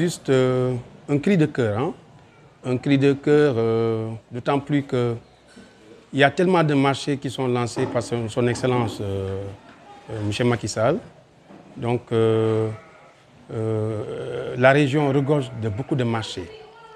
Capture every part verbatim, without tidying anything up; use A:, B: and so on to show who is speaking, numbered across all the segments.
A: juste euh, un cri de cœur, hein? Un cri de cœur, euh, d'autant plus qu'il y a tellement de marchés qui sont lancés par son, son Excellence euh, euh, M. Macky Sall. Donc, euh, euh, la région regorge de beaucoup de marchés.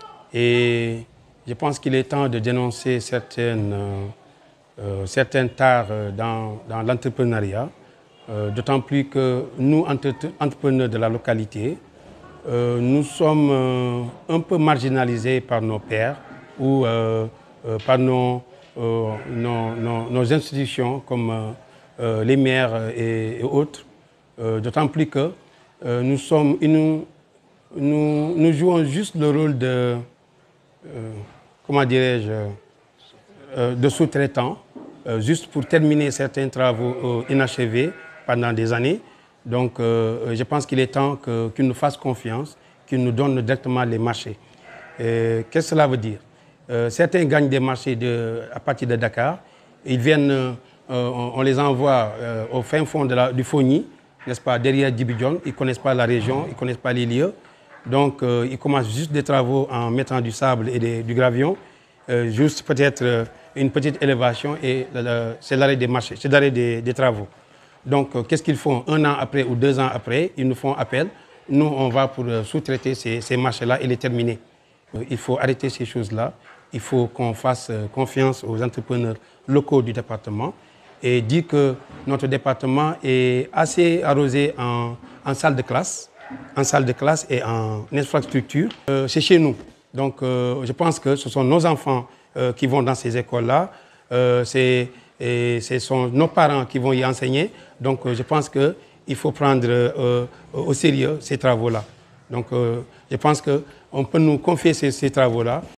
A: Et je pense qu'il est temps de dénoncer certaines, euh, euh, certaines tares dans, dans l'entrepreneuriat, euh, d'autant plus que nous, entre, entrepreneurs de la localité, euh, nous sommes euh, un peu marginalisés par nos pairs ou euh, euh, par nos, euh, nos, nos, nos institutions comme euh, euh, les maires et, et autres, euh, d'autant plus que euh, nous, sommes, nous, nous, nous jouons juste le rôle de, euh, comment dirais-je, euh, de sous-traitants, euh, juste pour terminer certains travaux euh, inachevés pendant des années. Donc, euh, je pense qu'il est temps que, qu'ils nous fassent confiance, qu'ils nous donnent directement les marchés. Qu'est-ce que cela veut dire? euh, Certains gagnent des marchés de, à partir de Dakar. Ils viennent, euh, on, on les envoie euh, au fin fond de la, du Fogny, n'est-ce pas, derrière Djibouti. Ils ne connaissent pas la région, ils ne connaissent pas les lieux. Donc, euh, ils commencent juste des travaux en mettant du sable et des, du gravion, euh, juste peut-être euh, une petite élévation et c'est l'arrêt des marchés, c'est l'arrêt des, des travaux. Donc, euh, qu'est-ce qu'ils font? Un an après ou deux ans après, ils nous font appel. Nous, on va pour euh, sous-traiter ces, ces marchés-là et les terminer. Euh, il faut arrêter ces choses-là. Il faut qu'on fasse euh, confiance aux entrepreneurs locaux du département et dire que notre département est assez arrosé en, en salle de classe, en salle de classe et en infrastructure. Euh, c'est chez nous. Donc, euh, je pense que ce sont nos enfants euh, qui vont dans ces écoles-là. Euh, c'est Et ce sont nos parents qui vont y enseigner. Donc, euh, je pense qu'il faut prendre euh, au sérieux ces travaux-là. Donc, euh, je pense qu'on peut nous confier ces, ces travaux-là.